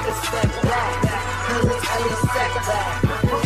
a step back. 'Cause it's Ellie step back.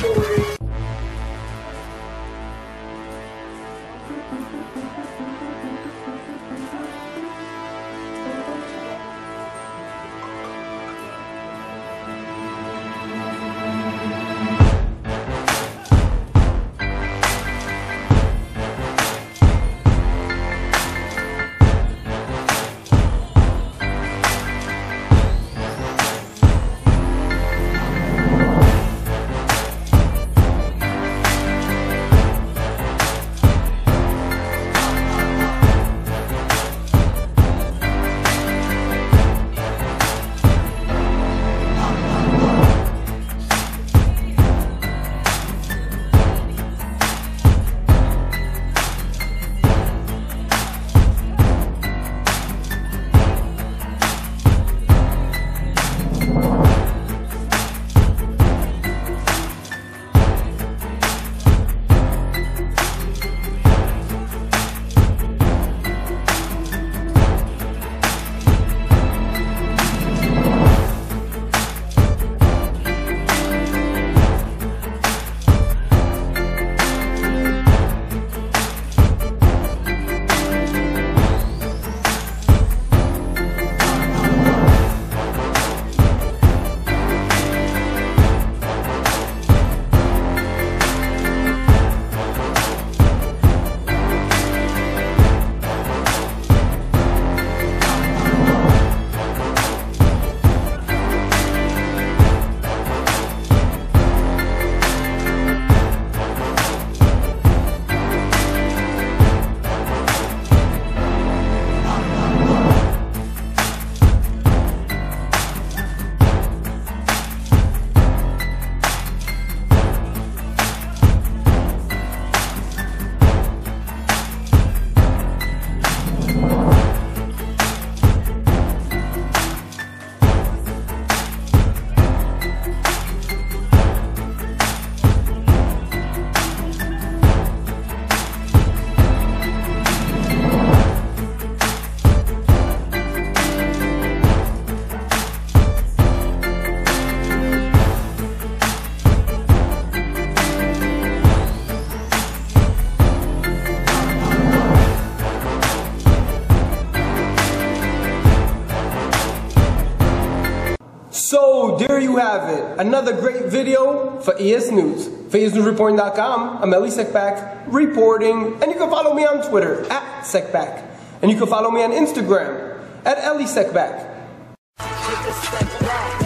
So there you have it, another great video for EsNews. For EsNewsReporting.com, I'm Ellie Sekback reporting, and you can follow me on Twitter at Sekback, and you can follow me on Instagram at Ellie Sekback.